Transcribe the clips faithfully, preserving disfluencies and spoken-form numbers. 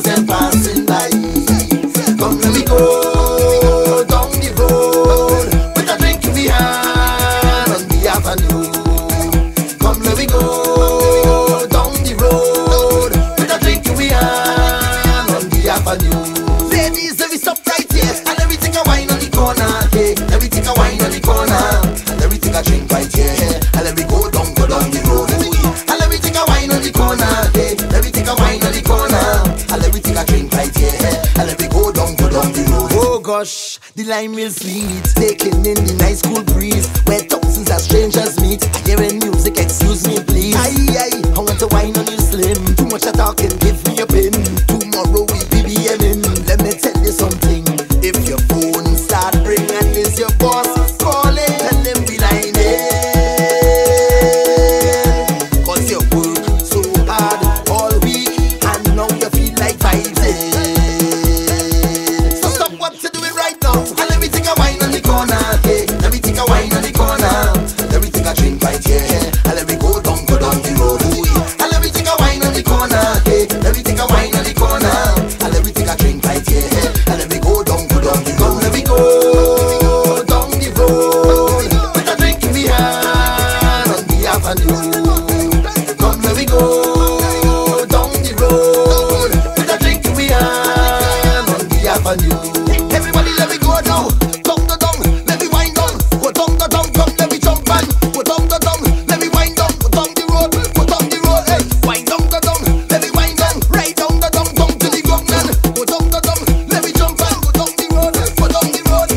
them passing by. Come let me go down the road with a drink in the hand on the avenue. Come let me go down the road with a drink in the hand on the avenue. Ladies, let me stop right here and everything a wine on the corner. Hey, everything a wine on the corner and everything a drink right here. And let me go down, go down the road. And everything a wine on the corner. Hey, everything a wine on the corner and everything a drink right here. And let me go down, go down the road. Oh gosh, the lime is sweet, taking in the nice cool breeze where thousands of strangers meet. Hearing music, excuse me please. Aye, aye, I want to wine on you slim. Too much a talking, give me a pin. Tomorrow we B B M in. Let me tell you something. If your phone start ring and is your boss calling, tell them we line in. Cause you work so hard all week and now you feel like vibes in. So stop what you're doing right now and let me take a wine on the corner. Hey, let me take a wine on the corner. Let me take a drink right here and let me go down, go down the road. And let me take a wine on the corner. Hey, let me take a wine on the corner and let me take a drink right here and let me go down, go down the road. Let me go down the road with a drink in the hand on the avenue. Come let me go down the road with a drink in the hand on the avenue. Everybody let me go now. Down the down, let me wind down. Go down the down, come let me jump and go down the down, let me wind down. Go down the road, go down the road, hey. Wind down the down, let me wind down. Right down the down, down to the ground and go down the down, let me jump and go down the road, go down the road.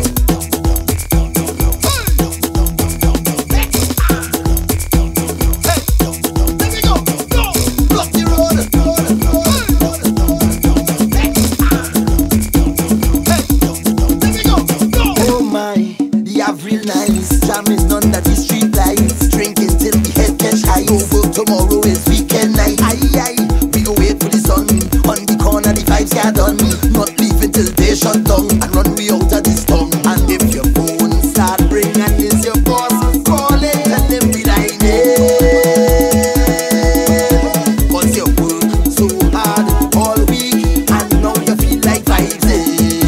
Hey, let me go, go, block the road. Oh my, the Avril nights, jamming under the street lights, drinking till the head catch high. Over tomorrow is weekend night. Aye aye, we go wait for the sun on the corner. The vibes get done, not leaving till they shut down and run me out of this town. And if your phone start ring and is your boss calling, tell them we line in. Cause you work so hard all week and now you feel like vibes in.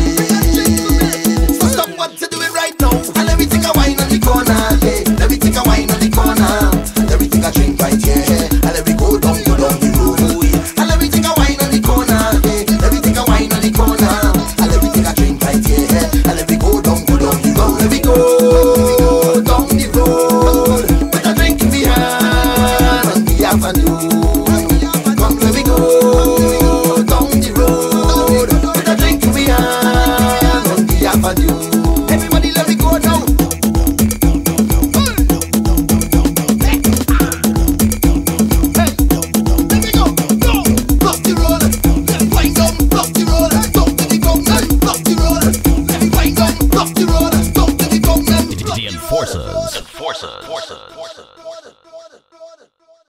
So stop what you're doing right now and let me take a wine on the corner. Hey, let me take a wine on the corner. Let me take a drink right here and let me go down, go down the road. And let me take a wine on the corner. Hey, let me take a wine on the corner and let me take a drink right here and let me go down, go down the road. Let me go down the road with a drink in the hand on the avenue. Come let me go down the road with a drink in the hand on the avenue. Everybody let me go now. The Enforcers. Enforcers. Enforcers.